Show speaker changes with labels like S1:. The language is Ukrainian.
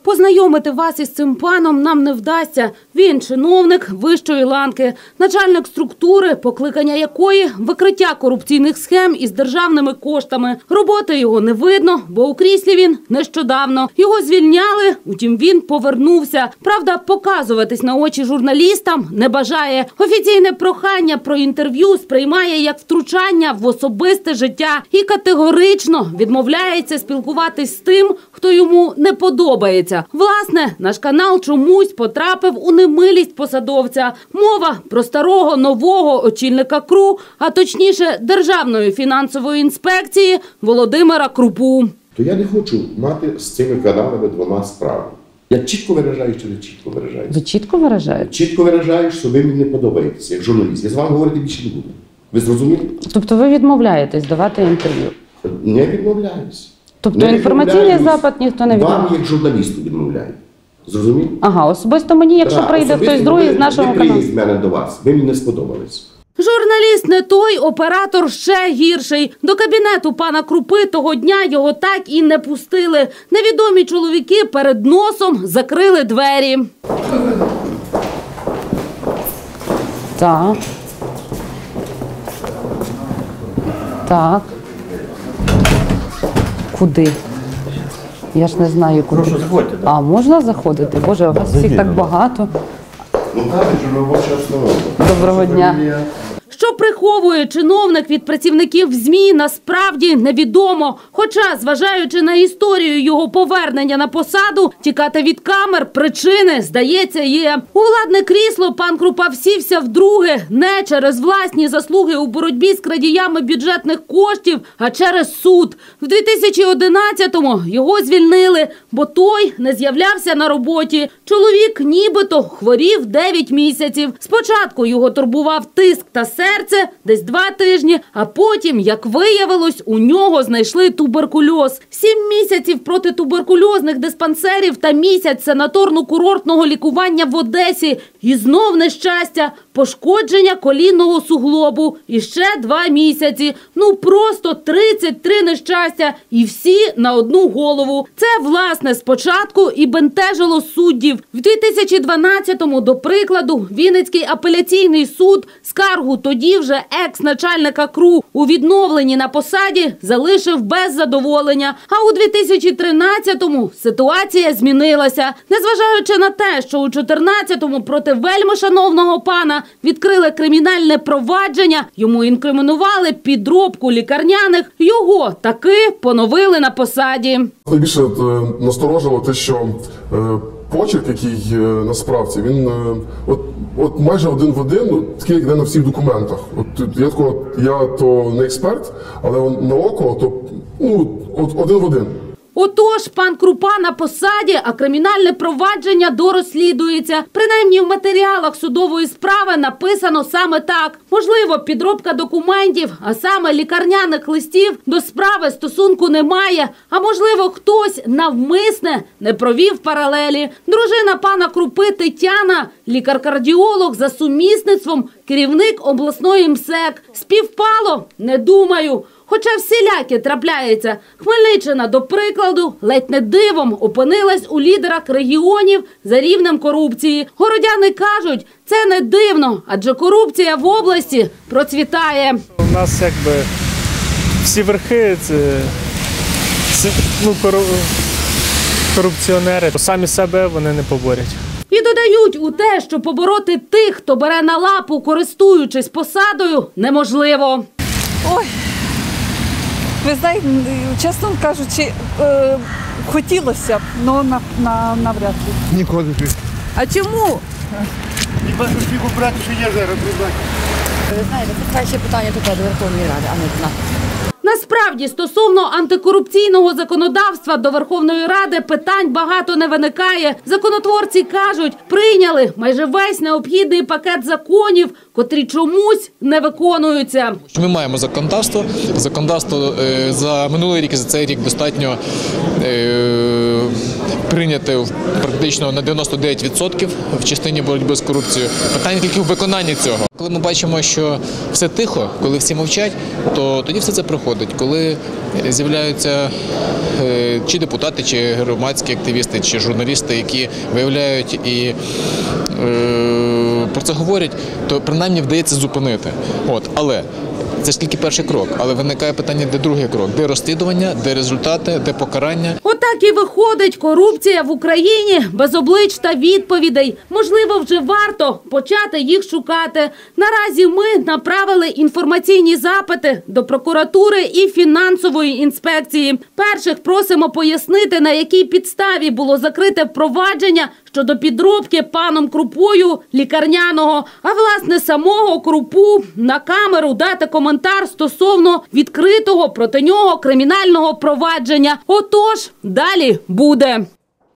S1: Познайомити вас із цим паном нам не вдасться. Він чиновник вищої ланки, начальник структури, покликання якої – викриття корупційних схем із державними коштами. Роботи його не видно, бо у кріслі він нещодавно. Його звільняли, утім він повернувся. Правда, показуватись на очі журналістам не бажає. Офіційне прохання про інтерв'ю сприймає як втручання в особисте життя і категорично відмовляється спілкуватись з тим, хто йому не подобається. Власне, наш канал чомусь потрапив у немилість посадовця. Мова про старого нового очільника КРУ, а точніше Державної фінансової інспекції Володимира Крупу.
S2: То я не хочу мати з цими каналами двома справи. Я чітко виражаю чи не чітко виражаю?
S1: Ви чітко виражаєте?
S2: Чітко виражаю, що ви мені не подобаєтеся, як журналіст. Я з вами говорити більше не буду. Ви зрозуміли?
S1: Тобто ви відмовляєтесь давати інтерв'ю?
S2: Не відмовляюсь.
S1: Тобто інформаційний запит ніхто не відмовляє?
S2: Вам, як журналісту, відмовляю. Зрозуміли?
S1: Ага, особисто мені, якщо прийде хтось другий з нашого каналу.
S2: Не прийде з мене до вас, ви мені не сподобались.
S1: Журналіст не той, оператор ще гірший. До кабінету пана Крупи того дня його так і не пустили. Невідомі чоловіки перед носом закрили двері. Так. Так. Куди? Я ж не знаю, куди.
S3: Прошу, заходьте.
S1: А, можна заходити? Боже, у вас всіх так багато.
S2: Ну так, це робоча обстановка.
S1: Доброго дня. Що приховує чиновник від працівників ЗМІ, насправді невідомо. Хоча, зважаючи на історію його повернення на посаду, тікати від камер причини, здається, є. У владне крісло пан Крупа всівся вдруге не через власні заслуги у боротьбі з крадіями бюджетних коштів, а через суд. В 2011-му його звільнили, бо той не з'являвся на роботі. Чоловік нібито хворів 9 місяців. Спочатку його турбував тиск та серце десь 2 тижні, а потім, як виявилось, у нього знайшли туберкульоз. 7 місяців протитуберкульозних диспансерів та місяць санаторно-курортного лікування в Одесі. І знов нещастя, пошкодження колінного суглобу. І ще 2 місяці. Ну просто 33 нещастя. І всі на одну голову. Це, власне, спочатку і бентежило суддів. В 2012-му, до прикладу, Вінницький апеляційний суд скаргу тоді вже екс-начальника КРУ у відновленні на посаді залишив без задоволення. А у 2013-му ситуація змінилася. Незважаючи на те, що у 2014-му проти вельми шановного пана відкрили кримінальне провадження, йому інкримінували підробку лікарняних, його таки поновили на посаді.
S4: Найбільше насторожило те, що почерк, який насправді, він от майже один в один, такий, як на всіх документах. Я то не експерт, але на око, то один в один.
S1: Отож, пан Крупа на посаді, а кримінальне провадження дорозслідується. Принаймні в матеріалах судової справи написано саме так. Можливо, підробка документів, а саме лікарняних листів, до справи стосунку немає. А можливо, хтось навмисне не провів паралелі. Дружина пана Крупи Тетяна, лікар-кардіолог за сумісництвом, керівник обласної МСЕК. Співпало? Не думаю. Хоча всілякі трапляється. Хмельниччина, до прикладу, ледь не дивом опинилась у лідерах регіонів за рівнем корупції. Городяни кажуть, це не дивно, адже корупція в області процвітає.
S3: У нас якби всі верхи це корупціонери. Самі себе вони не поборять.
S1: І додають у те, що побороти тих, хто бере на лапу, користуючись посадою, неможливо.
S5: Ой, ви знаєте, чесно кажучи, хотілося б, але навряд ли.
S6: Ніколи.
S5: А чому?
S6: І бачу всіх обрати, що є зараз, прибачте.
S7: Ви знаєте, це краще питання тут до Верховної Ради, а не до нас.
S1: Насправді, стосовно антикорупційного законодавства до Верховної Ради питань багато не виникає. Законотворці кажуть, прийняли майже весь необхідний пакет законів, котрі чомусь не виконуються.
S8: Ми маємо законодавство. Законодавство за минулий рік і за цей рік достатньо прийняти практично на 99% в частині боротьби з корупцією. Питання тільки в виконанні цього. Коли ми бачимо, що все тихо, коли всі мовчать, то тоді все це проходить. коли з'являються чи депутати, чи громадські активісти, чи журналісти, які виявляють і про це говорять, то принаймні вдається зупинити. Але це ж тільки перший крок. Але виникає питання, де другий крок? Де розслідування, де результати, де покарання?
S1: Отак і виходить корупція в Україні без облич та відповідей. Можливо, вже варто почати їх шукати. Наразі ми направили інформаційні запити до прокуратури і фінансової інспекції. Перших просимо пояснити, на якій підставі було закрите провадження щодо підробки паном Крупою лікарняного, а власне самого Крупу на камеру дати коментар стосовно відкритого проти нього кримінального провадження. Отож, далі буде.